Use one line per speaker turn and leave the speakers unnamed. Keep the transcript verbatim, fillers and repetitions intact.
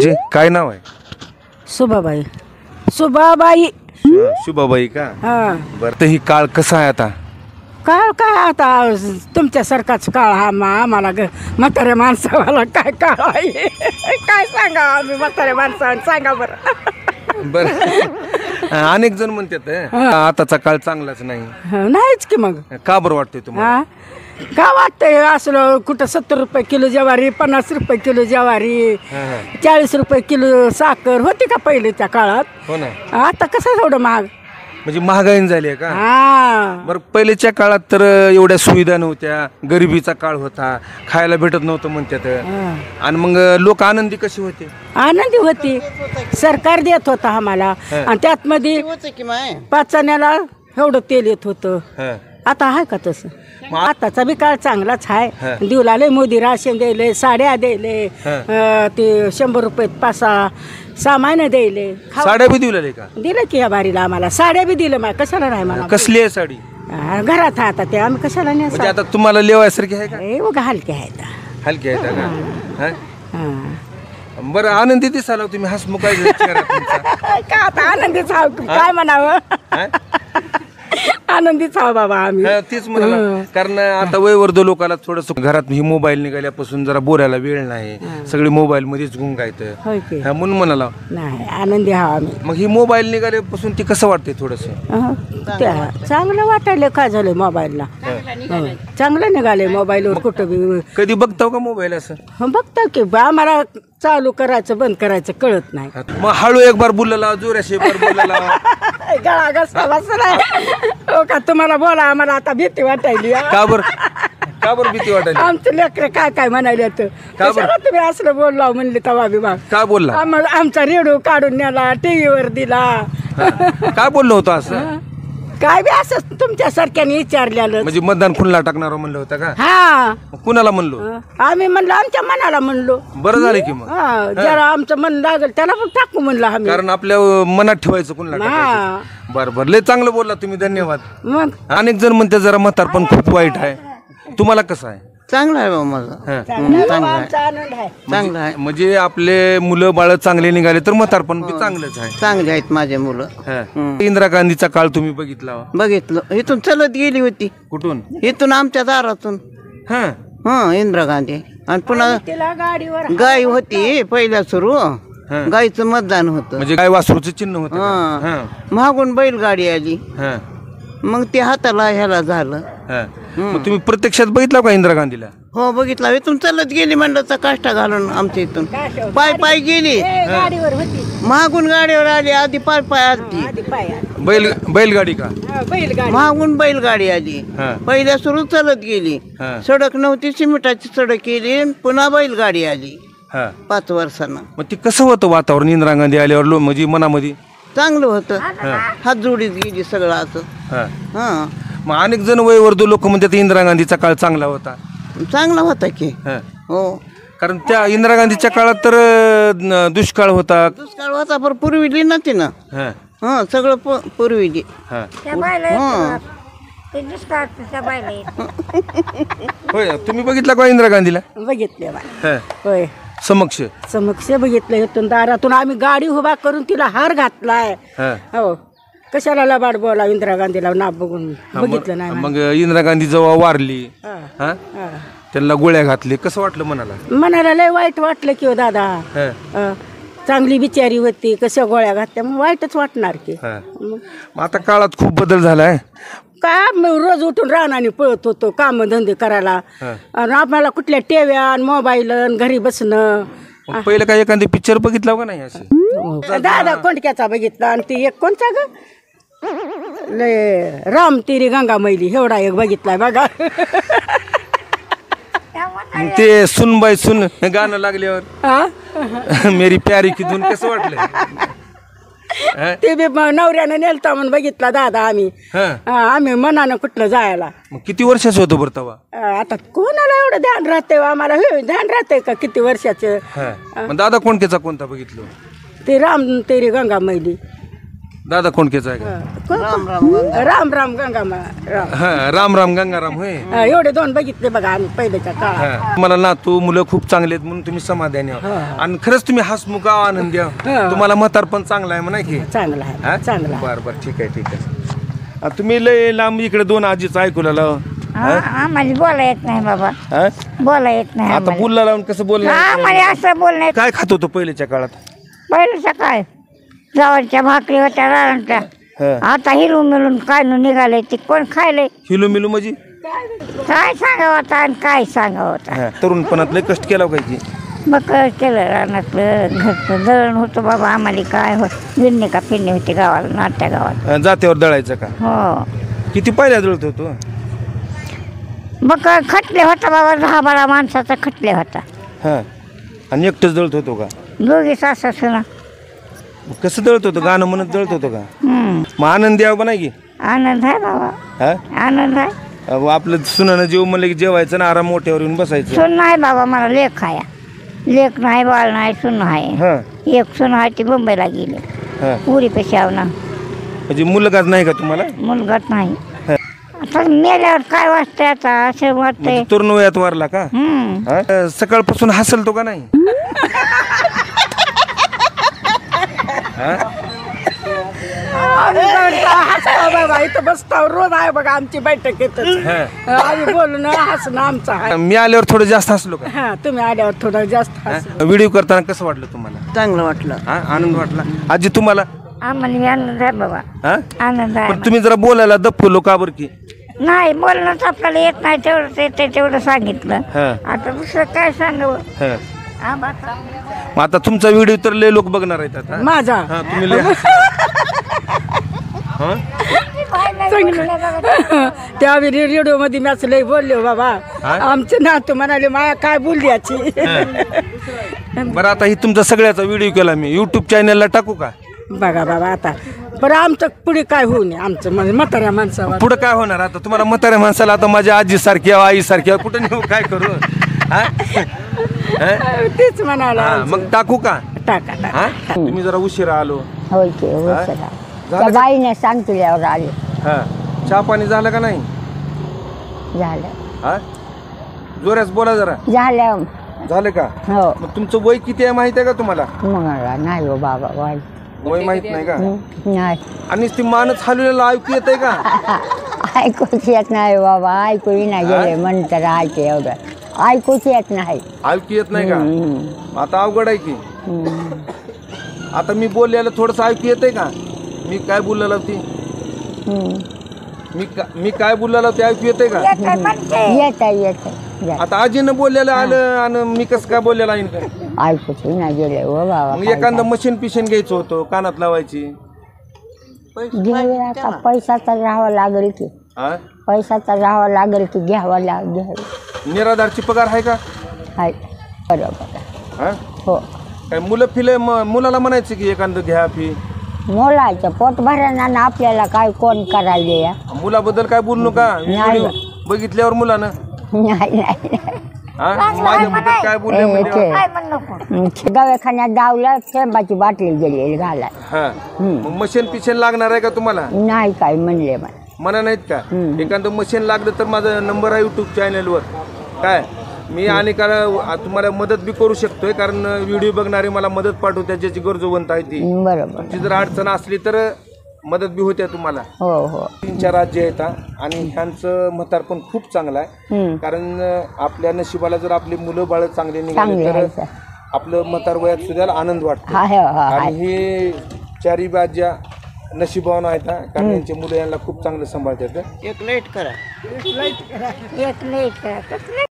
आजी काय नाव आहे?
सुभाबाई. सुभाबाई.
शुभाबाई का?
हा.
बरं तर ही काळ कसा आहे आता?
काळ काय आता तुमच्यासारखाच काळ हा मा आम्हाला ग म्हाताऱ्या माणसावाला काय काळ आहे काय सांगा आम्ही म्हाताऱ्या माणसाला सांगा बरं.
बरं अनेक जण म्हणतात आताचा काळ चांगलाच नाही.
नाहीच की मग
का बरं वाटतंय तुम्हाला?
हा का वाटतंय असलं कुठं सत्तर रुपये किलो ज्वारी, पन्नास रुपये किलो ज्वारी, चाळीस रुपये किलो साखर होती का पहिलेच्या काळात?
हो ना.
आता कसं एवढं महाग?
म्हणजे महागाई झाली आहे का?
हा.
बरं पहिलेच्या काळात तर एवढ्या सुविधा नव्हत्या, गरिबीचा काळ होता, खायला भेटत नव्हतं म्हणतात. आणि मग लोक आनंदी कशी होते?
आनंदी होती, सरकार देत होता आम्हाला. आणि त्यात मध्ये पाचण्याला एवढं तेल येत होतं. आता आहे का तसं? आताचा बी काळ चांगलाच आहे. दिवलाले मोदी राशन द्यायले, साड्या द्यायले, ते शंभर रुपये पाच सहा सामान द्यायले.
साड्या बी दिवले का?
दिलं की या बारीला आम्हाला साड्या बी दिलं. मा कशाला नाही मला.
कसली आहे साडी?
घरात आहे आता ते आम्ही कशाला नाही.
म्हणजे आता तुम्हाला लेवायसारखी आहे का?
बघा हलके आहेत.
हलकी आहे का? बरं आनंदी दिसाला तुम्ही, हसमुख आहे
का आता आनंदीच आहो काय म्हणावं. आनंदीच आहो बाबा आम्ही.
तेच म्हणाला, कारण आता वयवर्ध लोकांना थोडस घरात ही मोबाईल निघाल्यापासून जरा बोलायला वेळ नाही, सगळे मोबाईल मध्येच गुंगायचं म्हणून म्हणाला. नाही
आनंदी आहो आम्ही.
मग ही मोबाईल निघाल्यापासून ती कसं वाटते? थोडस
चांगलं वाटायला. काय झालंय मोबाईलला? चांगलं निघाले मोबाईलवर. कुठं बी
कधी बघताव का मोबाईल? असं
बघतो की आम्हाला चालू करायचं बंद करायचं कळत नाही.
मग हळू एक बार बोलला, जोराशी एक बार बोलला.
गळा घसा बसलाय. हो का तुम्हाला बोला, आम्हाला आता भीती वाटायली.
का बर? का बर भीती वाटायली?
आमचं लेकर काय काय म्हणाले तुम्ही असलं बोलला म्हणले तवा विभाग.
का बोलला?
आमचा रेडिओ काढून नेला, टीव्हीवर दिला.
काय बोललो होतं असं?
काय बी असं तुमच्या सारख्याने विचारलेलं.
म्हणजे मतदान कुणाला टाकणार म्हणलं होतं का?
हा.
कुणाला म्हणलो? आम्ही
म्हणलो आमच्या मनाला म्हणलो.
बरं झालं की मग.
जरा आमचं मन लागेल त्याला पण टाकू म्हणलं आम्ही.
कारण आपल्या मनात ठेवायचं कुणाला. बरं बरं, लय चांगलं बोलला तुम्ही, धन्यवाद.
मग
अनेक जण म्हणते जरा म्हातारपण खूप वाईट आहे, तुम्हाला कसं आहे?
चांगला आहे बाबा माझा.
चांगला आहे.
म्हणजे आपले मुलं बाळ चांगले निघाले तर म्हातारपण बी चांगलंच आहे.
चांगले आहेत माझे मुलं.
इंदिरा गांधीचा काळ तुम्ही बघितला?
बघितलं. इथून चलत गेली होती.
कुठून?
इथून आमच्या दारातून.
हा
हा इंदिरा गांधी. आणि पुन्हा
तिला गाडीवर
गाय होती पहिल्या सुरू. गायचं मतदान होतं.
म्हणजे गाय वासरूचं चिन्ह होतं.
मागून बैलगाडी आली, मग ते हाताला ह्याला झालं.
मग तुम्ही प्रत्यक्षात बघितला का इंदिरा गांधीला?
हो बघितला. इथून चालत गेली म्हणलं तर काष्टा घालून आमच्या इथून पाय पाय गेली.
गाडीवर होती.
मागून गाडीवर आली, आधी पाय पाय आली.
बैल बैलगाडी का?
बैलगाडी.
मागून बैलगाडी आली. पहिल्या सुरू चालत गेली. सडक नव्हती, सिमेंटाची सडक केली, पुन्हा बैलगाडी आली पाच वर्षांना.
मग ते कसं होतं वातावरण इंदिरा गांधी आल्यावर? लो म्हणजे मनामध्ये
चांगलं होतं. हात जोडीत गेली सगळं असं. हा.
मग अनेक जण वयवर्ध लोक म्हणतात इंदिरा गांधीचा काळ चांगला होता.
चांगला होता की. हो.
कारण त्या इंदिरा गांधीच्या काळात तर दुष्काळ होता.
दुष्काळ होता पण पुरविली नव्हती ना. हा सगळं पुरविली.
होय. तुम्ही बघितला का इंदिरा गांधीला?
बघितले होय.
समक्ष
समक्ष बघितलं. इथून दारातून आम्ही गाडी उभा करून तिला हार घातलाय. हो. कशाला लबाड बोला इंदिरा गांधीला ना बघून बघितलं नाही.
मग इंदिरा गांधी जेव्हा वारली त्यांना गोळ्या घातली, कसं वाटलं मनाला?
मनाला लय वाईट वाटलं की दादा. चांगली बिचारी होती, कशा गोळ्या घातल्या मग वाईटच वाटणार की.
आता काळात खूप बदल झालाय.
काय रोज उठून रानाने पळत होतो काम धंदे करायला. आणि आपल्याला कुठल्या टेव्या मोबाईल घरी बसणं.
पहिलं काय एखादी पिक्चर बघितला का नाही? असं
दादा कोंडक्याचा बघितला. आणि ती एक कोणता ग लय राम तेरी गंगा मैली एवढा एक बघितलाय बघा.
ते सुनबाई सुन गाणं लागल्यावर मेरी प्यारी की धून कसं वाटलं?
ते बी नवऱ्यानं नेलता म्हणून बघितला दादा आम्ही. आम्ही मनानं कुठलं जायला.
किती वर्षाचं होतं बरं तेव्हा?
आता कोणाला एवढं ध्यान राहते आम्हाला? ध्यान राहते का किती वर्षाचं?
दादा कोणत्याचा कोणता बघितलं?
ते राम तेरी गंगा मैली.
दादा कोंडकेचा आहे का?
राम राम
राम राम गंगामा राम
हा, राम राम गंगाराम होय.
हा, एवढे दोन बघितले बघा आम्ही पहिल्याच्या काळात.
हा. तुम्हाला नातू मुलं खूप चांगले आहेत म्हणून तुम्ही समाधानी आहात. आणि खरंच तुम्ही हसमुख आहो, आनंदी आहो. तुम्हाला म्हातार पण चांगला आहे म्हणा की.
चांगला
हा?
आहे चांगला आहे.
बरं बरं ठीक आहे ठीक आहे. आ, तुम्ही लय लांब इकडे दोन आजीचं ऐकू लागला.
आम्हाला बोला येत नाही बाबा,
हा?
बोला येत नाही
आता बोलला लावून कसं बोलणार?
आम्हाला असं बोलणं
काय खात होतो पहिल्याच्या काळात?
पहिलं सकाळ जवळच्या भाकरी होत्या रानाच्या.
हा.
आता हिरू मिळून काय नु निघाले ते कोण खायले
हिलो मिलो म्हणजे
काय सांगावं आता आणि काय सांगावं आता.
हा, तरुणपणात लय कष्ट केला पाहिजे.
मग केलं रानातलं घरचं दळण होतं बाबा आम्हाला काय हो गिरणी का फिरणी होती गावाला नाट्या गावाला.
हा, जात्यावर दळायचं का?
हो
किती पहिल्या दळत होतो?
मग खटले होता बाबा दहा बारा माणसाचा खटले होता.
हा, आणि एकटंच दळत होतो का?
दोघी सासा सुना.
कसं दळत होतं? गाणं म्हणत दळत होतो का?
हम्म
मग आनंद यावं नाही की?
आनंद आहे बाबा,
हा,
आनंद आहे.
अहो, आपलं सुनानं जेव म्हणलं की जेवायचं ना आराम मोठ्यावर येऊन बसायचं.
सून नाही बाबा मला लेख आहे, लेख नाही बाळ नाही सून आहे.
हा
एक सून आहे ती मुंबईला गेली
हा,
पुरी पेशी ना
म्हणजे मुलगाच नाही का तुम्हाला?
मुलगाच नाही.
हा.
आता मेल्यावर काय वाटतंय आता असं वाटतंय.
म्हणजे तरुण वयात वारला का?
हम्म
हा? सकाळपासून हसलतो का नाही? हा?
आम्ही म्हणतो, हसावं बाबा इथं बसतो रोज आहे बघा आमची बैठक येतच.
हा.
आम्ही बोलणं हसणं आमचं आहे.
मी आल्यावर थोडं जास्त हसलो का?
हा तुम्ही आल्यावर थोडं जास्त हस.
व्हिडिओ करताना कसं वाटलं तुम्हाला?
चांगलं वाटलं.
हा, आनंद वाटला. आजी तुम्हाला?
आम्हाला बी आनंद आहे बाबा,
हा?
आनंद आहे.
पण तुम्ही जरा बोलायला दपलो का बरं की?
नाही बोलणंच आपल्याला येत नाही तेवढं येते तेवढं सांगितलं.
हा.
आता दुसरं काय सांगावं.
हा.
हा, बाबा.
मग आता तुमचा व्हिडिओ तर लय लोक बघणार आहेत आता.
माझा
हा, तुम्ही लय हसला. हा?
त्या रेडिओ मध्ये मी असं लय बोलले हो बाबा.
हा?
आमचे नातू म्हणाले माया काय बोलली याची.
बरं आता ही तुमचा सगळ्याचा व्हिडिओ केला मी युट्यूब चॅनलला टाकू का?
बघा बाबा आता बरं आमचं पुढे काय होऊ नये आमचं म्हणजे म्हाताऱ्या माणसावर.
पुढं काय होणार आता? तुम्हाला म्हाताऱ्या माणसाला आता माझ्या आजी सारखी आई सारखी कुठं नेऊ काय करू? हा? हा?
तेच म्हणाला.
हा, मग टाकू का?
टाका टाका.
हा? तुम्ही जरा उशिरा आलो.
होय की
हा?
उशिरा.
झालं
त्या
का?
बाईने सांगितल्यावर आले.
हा, चहा पाणी झालं का नाही?
झालं
हा, जोऱ्यास बोला जरा.
झालं
झालं का?
हो.
मग तुमचं वय किती आहे माहिती आहे का तुम्हाला?
मग नाही हो बाबा वाई
वय माहित नाही का?
नाही
आणि ती मानच हलवलेला ऐकू येत आहे का?
ऐकूच येत नाही बाबा, ऐकूही नाही गेले म्हणतात ऐके एवढं ऐकूच येत नाही.
ऐकू येत नाही का?
हम्म.
आता अवघड आहे की.
हम्म.
आता मी बोललेलं थोडस ऐकू येतंय का? मी काय बोललेलं ती
हम्म.
मी का- मी काय बोललेलं ते ऐकू येतंय का?
येत आहे येत आहे
आता आजीनं बोललेलं आलं आणि मी कसं काय बोललेलं आहे का?
ऐकूच नाही गेले हो बाबा.
मग एखादं मशीन पिशीन घ्यायचं होतं कानात लावायची.
घेऊया आता पैसाचा राहावा लागेल की,
हा,
पैसाचा राहावा लागेल की घ्यावा लाग घ्यावी.
निराधारची पगार आहे का?
आहे बरोबर.
हा,
हो
काय मुलं फिले म- मुलाला म्हणायचं की एखादं घ्या फी.
मोलायचं पोट भरणार आपल्याला काय कोण करायला या.
मुलाबद्दल काय बोलू नका.
नाही.
व्हिडिओ बघितल्यावर मुलानं
नाही नाही
हा, माझ्याबद्दल काय बोलले म्हणजे?
दवाखान्यात डावलं थेंबाची बाटली गेली घालाय.
हा, मग मशीन पिशीन लागणार आहे का तुम्हाला?
नाही काय म्हणले मला.
म्हणा नाहीत का? एखादं मशीन लागलं तर माझा नंबर आहे युट्यूब चॅनलवर. काय मी आणि का तुम्हाला मदत बी करू शकतोय, कारण व्हिडिओ बघणारे मला मदत पाठवतात ज्याची गरजवंत आहे ती.
बरोबर.
तुमची जर अडचण असली तर मदत बी होते तुम्हाला.
हो हो.
तीन चार राज्य आहेत आणि ह्यांचं म्हातारपण खूप चांगलं आहे.
हम्म.
कारण आपल्या नशिबाला जर आपली मुलं बाळ चांगली निघाली
चांगली
तर
आहे सर.
आपलं म्हातार वयात सुद्धा आनंद वाटतो.
आहे हो, आहे.
आणि हे चारी राज्या नशिबावान आहेत हा, कारण यांचे मुलं यांना खूप चांगलं सांभाळतात.
एक लाईट करा.
एक नाही